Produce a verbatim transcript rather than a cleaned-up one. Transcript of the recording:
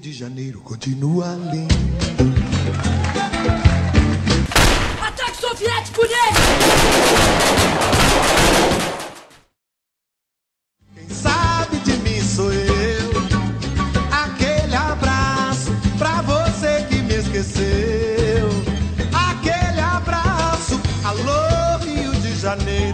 de Janeiro continua lindo. Ataque soviético nele! Quem sabe de mim sou eu. Aquele abraço pra você que me esqueceu. Aquele abraço, alô Rio de Janeiro.